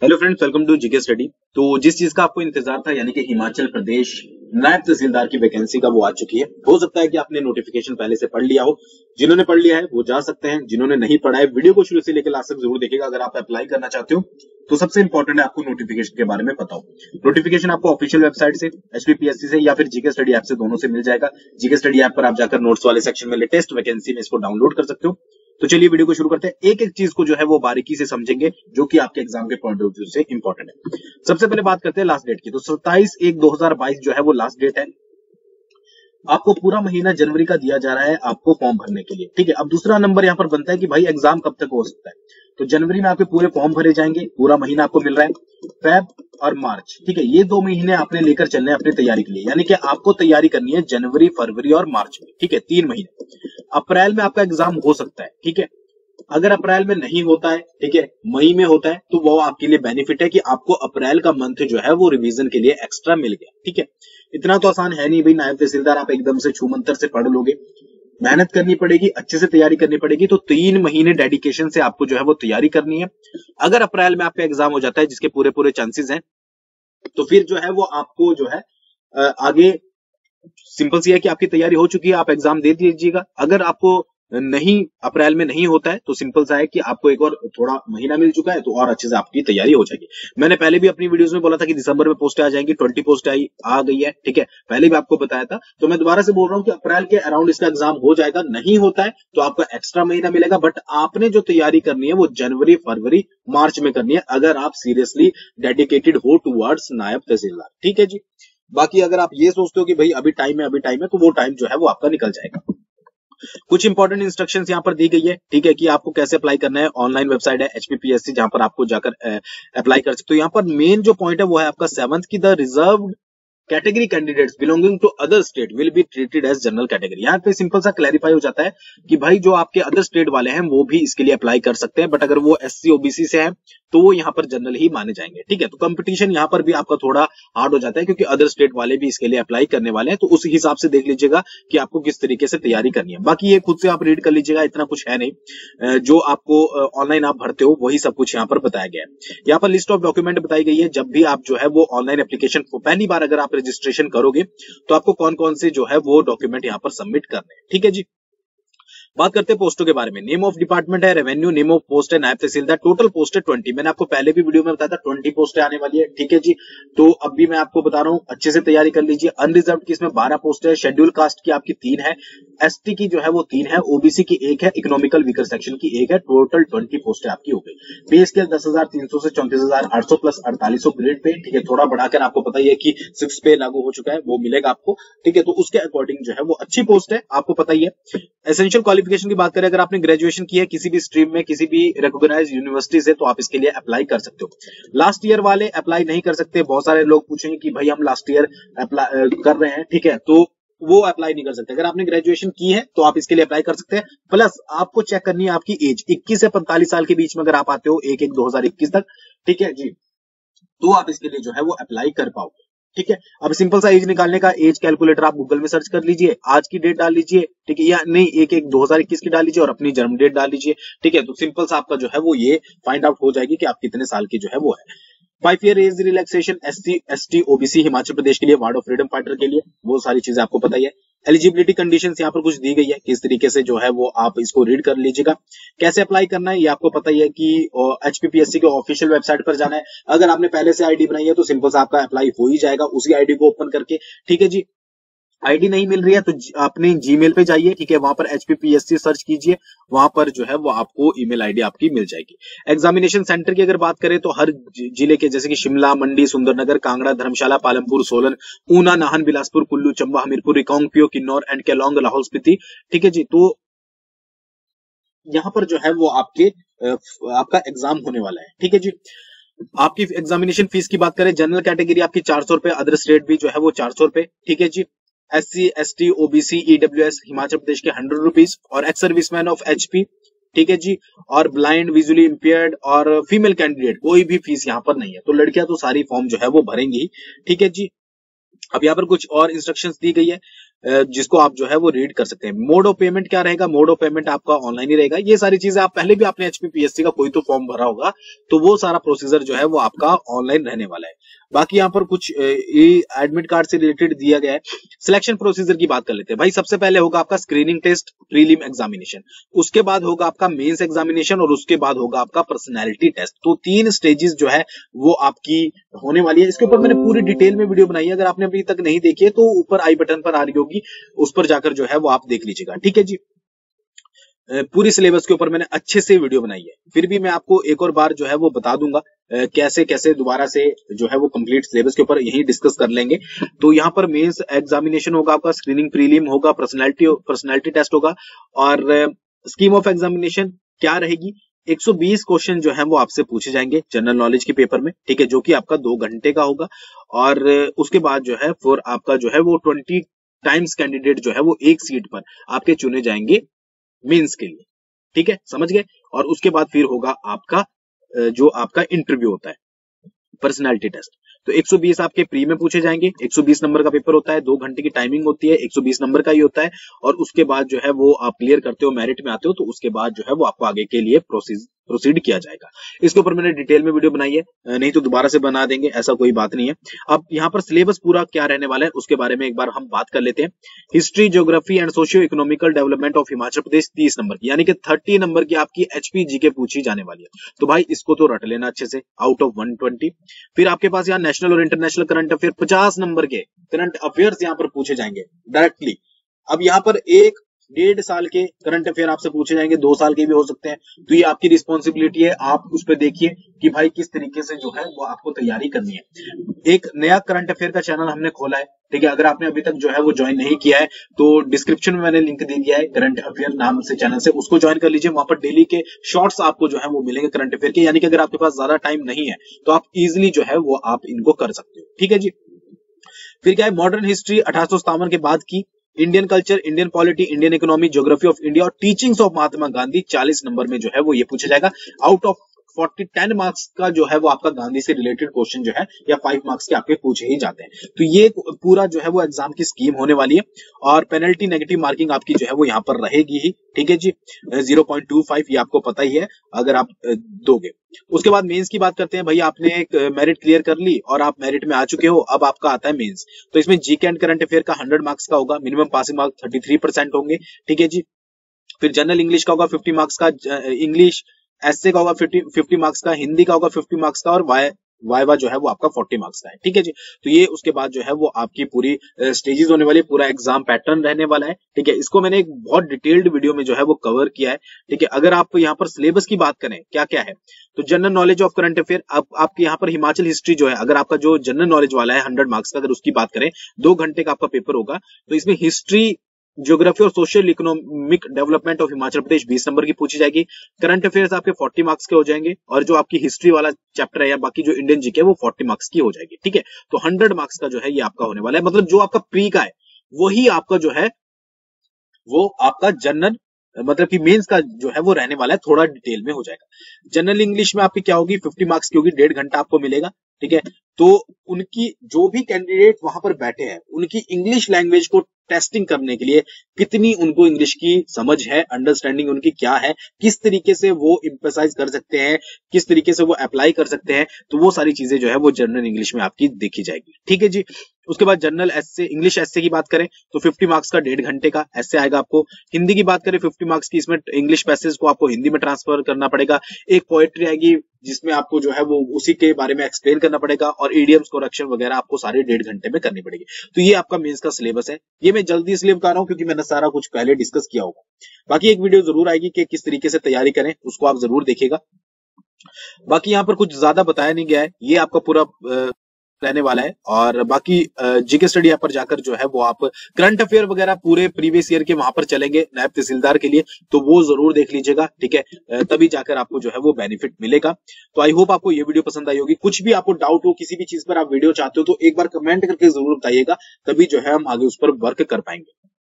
Hello friends, welcome to GK study. तो जिस चीज का आपको इंतजार था यानी कि हिमाचल प्रदेश नायब तहसीलदार की वैकेंसी का, वो आ चुकी है। हो सकता है कि आपने नोटिफिकेशन पहले से पढ़ लिया हो। जिन्होंने पढ़ लिया है वो जा सकते हैं, जिन्होंने नहीं पढ़ा है वीडियो को शुरू से लेकर लास्ट तक जरूर देखिएगा। अगर आप अप्लाई करना चाहते हो तो सबसे इंपॉर्टेंट है आपको नोटिफिकेशन के बारे में पता हो। नोटिफिकेशन आपको ऑफिशियल वेबसाइट से, एचपीपीएससी से या फिर जीके स्टडी ऐप से, दोनों से मिल जाएगा। जीके स्टडी ऐप पर आप जाकर नोट्स वाले सेक्शन में लेटेस्ट वैकेंसी में इसको डाउनलोड कर सकते हो। तो चलिए वीडियो को शुरू करते हैं। एक एक चीज को जो है वो बारीकी से समझेंगे, जो कि आपके एग्जाम के पॉइंट ऑफ व्यू से इंपॉर्टेंट है। सबसे पहले बात करते हैं लास्ट डेट की। तो 27/1/2022 जो है वो लास्ट डेट है। आपको पूरा महीना जनवरी का दिया जा रहा है आपको फॉर्म भरने के लिए, ठीक है। अब दूसरा नंबर यहाँ पर बनता है कि भाई एग्जाम कब तक हो सकता है। तो जनवरी में आपके पूरे फॉर्म भरे जाएंगे, पूरा महीना आपको मिल रहा है। फेब और मार्च, ठीक है, ये 2 महीने आपने लेकर चलने हैं अपनी तैयारी के लिए। यानी कि आपको तैयारी करनी है जनवरी, फरवरी और मार्च में, ठीक है, 3 महीने। अप्रैल में आपका एग्जाम हो सकता है, ठीक है। अगर अप्रैल में नहीं होता है, ठीक है, मई में होता है, तो वो आपके लिए बेनिफिट है कि आपको अप्रैल का मंथ जो है वो रिवीजन के लिए एक्स्ट्रा मिल गया, ठीक है। इतना तो आसान है नहीं भाई, नायब तहसीलदार आप एकदम से छू मंतर से पढ़ लोगे। मेहनत करनी पड़ेगी, अच्छे से तैयारी करनी पड़ेगी। तो 3 महीने डेडिकेशन से आपको जो है वो तैयारी करनी है। अगर अप्रैल में आपका एग्जाम हो जाता है, जिसके पूरे पूरे चांसेस हैं, तो फिर जो है वो आपको जो है आगे सिंपल सी है कि आपकी तैयारी हो चुकी है, आप एग्जाम दे दीजिएगा। अगर आपको नहीं, अप्रैल में नहीं होता है, तो सिंपल सा है कि आपको एक और थोड़ा महीना मिल चुका है, तो और अच्छे से आपकी तैयारी हो जाएगी। मैंने पहले भी अपनी वीडियोस में बोला था कि दिसंबर में पोस्टें आ जाएंगी, 20 पोस्ट आ गई है, ठीक है, पहले भी आपको बताया था। तो मैं दोबारा से बोल रहा हूं कि अप्रैल के अराउंड इसका एग्जाम हो जाएगा। नहीं होता है तो आपको एक्स्ट्रा महीना मिलेगा, बट आपने जो तैयारी करनी है वो जनवरी, फरवरी, मार्च में करनी है, अगर आप सीरियसली डेडिकेटेड हो टूवर्ड्स नायब तहसीलदार, ठीक है जी। बाकी अगर आप ये सोचते हो कि भाई अभी टाइम है, अभी टाइम है, तो वो टाइम जो है वो आपका निकल जाएगा। कुछ इंपॉर्टेंट इंस्ट्रक्शंस यहाँ पर दी गई है, ठीक है, कि आपको कैसे अप्लाई करना है। ऑनलाइन वेबसाइट है एचपीपीएससी, जहां पर आपको जाकर अप्लाई कर सकते हो। यहाँ पर मेन जो पॉइंट है वो है आपका 7th की, the reserve category candidates belonging to other state will be treated as general category. यहाँ पे सिंपल सा क्लैरिफाई हो जाता है कि भाई जो आपके अदर स्टेट वाले हैं वो भी इसके लिए अप्लाई कर सकते हैं, बट अगर वो एससी ओबीसी से हैं तो वो यहाँ पर जनरल ही माने जाएंगे, ठीक है। तो कंपटीशन यहाँ पर भी आपका थोड़ा हार्ड हो जाता है, क्योंकि अदर स्टेट वाले भी इसके लिए अप्लाई करने वाले हैं। तो उस हिसाब से देख लीजिएगा कि आपको किस तरीके से तैयारी करनी है। बाकी ये खुद से आप रीड कर लीजिएगा, इतना कुछ है नहीं। जो आपको ऑनलाइन आप भरते हो वही सब कुछ यहाँ पर बताया गया है। यहाँ पर लिस्ट ऑफ डॉक्यूमेंट बताई गई है। जब भी आप जो है वो ऑनलाइन एप्लीकेशन पहली बार अगर आप रजिस्ट्रेशन करोगे तो आपको कौन कौन से जो है वो डॉक्यूमेंट यहाँ पर सबमिट करने हैं, ठीक है जी। बात करते हैं पोस्टों के बारे में। नेम ऑफ डिपार्टमेंट है रेवेन्यू, नेम ऑफ पोस्ट है नायब तहसीलदार। टोटल पोस्ट है 20। मैंने आपको पहले भी वीडियो में बताया था 20 पोस्टें आने वाली है, ठीक है जी। तो अब भी मैं आपको बता रहा हूं, अच्छे से तैयारी कर लीजिए। अनरिजर्व की इसमें 12 पोस्ट है, शेड्यूल कास्ट की आपकी 3 है, एसटी की जो है वो 3 है, ओबीसी की 1 है, इकोनॉमिकल वीकर सेक्शन की 1 है। टोटल 20 पोस्टें आपकी हो गई। पे स्केल 10,300 से 34,800 प्लस 4800 ग्रेड पे, ठीक है। थोड़ा बढ़ाकर आपको पता ही है कि 6 पे लागू हो चुका है, वो मिलेगा आपको, ठीक है। तो उसके अकॉर्डिंग जो है वो अच्छी पोस्ट है, आपको पता ही है। एसेंशियल क्वालिफिकेशन की बात करें, अगर आपने ग्रेजुएशन की है किसी भी स्ट्रीम में, किसी भी रिकॉग्नाइज्ड यूनिवर्सिटी से, तो आप इसके लिए अप्लाई कर सकते हो। लास्ट ईयर वाले अप्लाई नहीं कर सकते। बहुत सारे लोग पूछेंगे कि भाई हम लास्ट ईयर अप्लाई कर रहे हैं, ठीक है, तो वो अप्लाई नहीं कर सकते। अगर आपने ग्रेजुएशन की है तो आप इसके लिए अप्लाई कर सकते हैं। प्लस आपको चेक करनी है आपकी एज, 21 से 45 साल के बीच में अगर आप आते हो 1/1/2021 तक, ठीक है जी, तो आप इसके लिए जो है वो अप्लाई कर पाओगे, ठीक है। अब सिंपल सा एज निकालने का एज कैलकुलेटर आप गूगल में सर्च कर लीजिए, आज की डेट डाल लीजिए, ठीक है, या नहीं 1/1/2021 की डाल लीजिए और अपनी जन्म डेट डाल लीजिए, ठीक है। तो सिंपल सा आपका जो है वो ये फाइंड आउट हो जाएगी कि आप कितने साल की जो है वो है। 5 year age relaxation SC ST OBC Himachal Pradesh के लिए, वार्ड ऑफ फ्रीडम फाइटर के लिए, वो सारी चीजें आपको पता ही है। एलिजिबिलिटी कंडीशंस यहाँ पर कुछ दी गई है, किस तरीके से जो है वो आप इसको रीड कर लीजिएगा। कैसे अप्लाई करना है ये आपको पता ही है कि एचपीपीएससी के ऑफिशियल वेबसाइट पर जाना है। अगर आपने पहले से आईडी बनाई है तो सिंपल सा आपका अप्लाई हो ही जाएगा उसी आईडी को ओपन करके, ठीक है जी। आईडी नहीं मिल रही है तो अपने जीमेल पे जाइए, ठीक है, वहां पर एचपीपीएससी सर्च कीजिए, वहां पर जो है वो आपको ईमेल आईडी आपकी मिल जाएगी। एग्जामिनेशन सेंटर की अगर बात करें तो हर जिले के, जैसे कि शिमला, मंडी, सुंदरनगर, कांगड़ा, धर्मशाला, पालमपुर, सोलन, ऊना, नाहन, बिलासपुर, कुल्लू, चंबा, हमीरपुर, रिकांगपिओ, किन्नौर एंड केलोंग, लाहौल स्पीति, ठीक है जी। तो यहाँ पर जो है वो आपका एग्जाम होने वाला है, ठीक है जी। आपकी एग्जामिनेशन फीस की बात करें, जनरल कैटेगरी आपकी 400 रुपए, अदर स्टेट भी जो है वो 400 रुपए, ठीक है जी। SC ST OBC EWS Himachal Pradesh के 100 रुपीज, और एक्स सर्विसमैन ऑफ एचपी, ठीक है जी, और ब्लाइंड, विजुअली इंपेयर्ड और फीमेल कैंडिडेट कोई भी फीस यहाँ पर नहीं है। तो लड़कियां तो सारी फॉर्म जो है वो भरेंगी, ठीक है जी। अब यहाँ पर कुछ और इंस्ट्रक्शंस दी गई है। जिसको आप जो है वो रीड कर सकते हैं। मोड ऑफ पेमेंट क्या रहेगा, मोड ऑफ पेमेंट आपका ऑनलाइन ही रहेगा। ये सारी चीजें आप पहले भी आपने HPPSC का कोई तो फॉर्म भरा होगा, तो वो सारा प्रोसीजर जो है वो आपका ऑनलाइन रहने वाला है। बाकी यहाँ पर कुछ एडमिट कार्ड से रिलेटेड दिया गया है। सिलेक्शन प्रोसीजर की बात कर लेते हैं भाई। सबसे पहले होगा आपका स्क्रीनिंग टेस्ट, प्रीलिम एग्जामिनेशन, उसके बाद होगा आपका मेंस एग्जामिनेशन और उसके बाद होगा आपका पर्सनैलिटी टेस्ट। तो 3 स्टेजेस जो है वो आपकी होने वाली है। इसके ऊपर मैंने पूरी डिटेल में वीडियो बनाई है, अगर आपने अभी तक नहीं देखी है तो ऊपर आई बटन पर आ रही होगी, उस पर जाकर जो है वो आप देख लीजिएगा। ठीक है जी, पूरी सिलेबस के ऊपर मैंने अच्छे से वीडियो बनाई है। फिर भी मैं आपको एक और बार जो है वो बता दूंगा कैसे कैसे दोबारा से जो है वो कंप्लीट सिलेबस के ऊपर यही डिस्कस कर लेंगे। तो यहाँ पर मेंस एग्जामिनेशन होगा आपका, स्क्रीनिंग प्रीलिम होगा, पर्सनैलिटी टेस्ट होगा और स्कीम ऑफ एग्जामिनेशन क्या रहेगी। 120 क्वेश्चन जो है वो आपसे पूछे जाएंगे जनरल नॉलेज के पेपर में, ठीक है, जो कि आपका 2 घंटे का होगा। और उसके बाद जो है फिर आपका जो है वो 20 टाइम्स कैंडिडेट जो है वो एक सीट पर आपके चुने जाएंगे मेंस के लिए। ठीक है, समझ गए। और उसके बाद फिर होगा आपका जो आपका इंटरव्यू होता है, पर्सनैलिटी टेस्ट। तो 120 आपके प्री में पूछे जाएंगे, 120 नंबर का पेपर होता है, 2 घंटे की टाइमिंग होती है, 120 नंबर का ही होता है। और उसके बाद जो है वो आप क्लियर करते हो, मेरिट में आते हो, तो उसके बाद जो है वो आपको आगे के लिए प्रोसीड किया जाएगा। इसके ऊपर मैंने डिटेल में वीडियो बनाई है, नहीं तो दोबारा से बना देंगे, ऐसा कोई बात नहीं है। अब यहाँ पर सिलेबस पूरा क्या रहने वाला है उसके बारे में एक बार हम बात कर लेते हैं। History, geography and socio economical development of Himachal Pradesh 30 number की, यानी कि 30 नंबर की आपकी HPGK पूछी जाने वाली है। तो भाई इसको तो रट लेना अच्छे से, आउट ऑफ 120। फिर आपके पास यहाँ नेशनल और इंटरनेशनल करंट अफेयर 50 नंबर के करंट अफेयर्स यहाँ पर पूछे जाएंगे डायरेक्टली। अब यहाँ पर 1-1.5 साल के करंट अफेयर आपसे पूछे जाएंगे, 2 साल के भी हो सकते हैं। तो ये आपकी रिस्पॉन्सिबिलिटी है, आप उस पर देखिए कि भाई किस तरीके से जो है वो आपको तैयारी करनी है। एक नया करंट अफेयर का चैनल हमने खोला है, ठीक है, अगर आपने अभी तक जो है वो ज्वाइन नहीं किया है तो डिस्क्रिप्शन में मैंने लिंक दे दिया है, करंट अफेयर नाम से चैनल से, उसको ज्वाइन कर लीजिए। वहां पर डेली के शॉर्ट्स आपको जो है वो मिलेंगे करंट अफेयर के, यानी कि अगर आपके पास ज्यादा टाइम नहीं है तो आप इजिली जो है वो आप इनको कर सकते हो। ठीक है जी। फिर क्या है, मॉडर्न हिस्ट्री 1857 के बाद की, Indian culture, Indian polity, Indian economy, geography of India और teachings of Mahatma Gandhi 40 number में जो है वो ये पूछा जाएगा। आउट ऑफ 10 मार्क्स का जो है वो आपका गांधी से रिलेटेड क्वेश्चन जो है या 5 मार्क्स के आपके पूछे ही जाते हैं। तो ये पूरा जो है वो एग्जाम की स्कीम होने वाली है और पेनल्टी नेगेटिव मार्किंग आपकी जो है वो यहाँ पर रहेगी ही। ठीक है जी, 0.25 ये आपको पता ही है अगर आप दोगे। उसके बाद मेंस की बात करते हैं। भाई आपने एक मेरिट क्लियर कर ली और आप मेरिट में आ चुके हो, अब आपका आता है मेंस। तो इसमें जीके एंड करंट अफेयर का 100 मार्क्स का होगा, मिनिमम पासिंग मार्क्स 33% होंगे। ठीक है जी। फिर जनरल इंग्लिश का होगा 50 मार्क्स का, इंग्लिश एसए का होगा 50 मार्क्स का, हिंदी का होगा 50 मार्क्स का और वाइवा जो है वो आपका 40 मार्क्स का है। ठीक है जी। तो ये उसके बाद जो है वो आपकी पूरी स्टेजेस होने वाली, पूरा एग्जाम पैटर्न रहने वाला है। ठीक है, इसको मैंने एक बहुत डिटेल्ड वीडियो में जो है वो कवर किया है। ठीक है, अगर आप यहाँ पर सिलेबस की बात करें क्या क्या है, तो general knowledge of current affair, आपके यहाँ पर हिमाचल हिस्ट्री जो है, अगर आपका जो जनरल नॉलेज वाला है 100 मार्क्स का, अगर उसकी बात करें 2 घंटे का आपका पेपर होगा, तो इसमें हिस्ट्री, ज्योग्राफी और social economic development of Himachal Pradesh 20 number की पूछी जाएगी। करंट अफेयर्स आपके 40 मार्क्स के हो जाएंगे और जो आपकी हिस्ट्री वाला चैप्टर है या बाकी जो इंडियन जीके है वो 40 मार्क्स की हो जाएगी। ठीक है, तो 100 मार्क्स का जो है ये आपका होने वाला है। मतलब जो आपका प्री का है वही आपका जो है वो आपका जनरल मतलब कि मेंस का जो है वो रहने वाला है, थोड़ा डिटेल में हो जाएगा। जनरल इंग्लिश में आपकी क्या होगी, 50 मार्क्स की होगी, 1.5 घंटा आपको मिलेगा। ठीक है, तो उनकी जो भी कैंडिडेट वहां पर बैठे हैं उनकी इंग्लिश लैंग्वेज को टेस्टिंग करने के लिए कितनी उनको इंग्लिश की समझ है, अंडरस्टैंडिंग उनकी क्या है, किस तरीके से वो एम्फसाइज कर सकते हैं, किस तरीके से वो अप्लाई कर सकते हैं, तो वो सारी चीजें जो है वो जनरल इंग्लिश में आपकी देखी जाएगी। ठीक है जी। उसके बाद जनरल एसए, इंग्लिश एसए की बात करें तो 50 मार्क्स का 1.5 घंटे का एसए आएगा आपको। हिंदी की बात करें 50 मार्क्स की, इसमें इंग्लिश पैसेज को आपको हिंदी में ट्रांसफर करना पड़ेगा। एक पोएट्री आएगी जिसमें आपको जो है वो उसी के बारे में एक्सप्लेन करना पड़ेगा और इडियम्स, करेक्शन वगैरह आपको सारे 1.5 घंटे में करनी पड़ेगी। तो ये आपका मेंस का सिलेबस है। ये मैं जल्दी इसलिए बता रहा हूं क्योंकि मैंने सारा कुछ पहले डिस्कस किया होगा। बाकी एक वीडियो जरूर आएगी कि किस तरीके से तैयारी करें, उसको आप जरूर देखिएगा। बाकी यहाँ पर कुछ ज्यादा बताया नहीं गया है, ये आपका पूरा रहने वाला है। और बाकी जीके स्टडी ऐप पर जाकर जो है वो आप करंट अफेयर वगैरह पूरे प्रीवियस ईयर के वहां पर चलेंगे नायब तहसीलदार के लिए, तो वो जरूर देख लीजिएगा। ठीक है, तभी जाकर आपको जो है वो बेनिफिट मिलेगा। तो आई होप आपको ये वीडियो पसंद आई होगी। कुछ भी आपको डाउट हो, किसी भी चीज पर आप वीडियो चाहते हो तो एक बार कमेंट करके जरूर बताइएगा, तभी जो है हम आगे उस पर वर्क कर पाएंगे।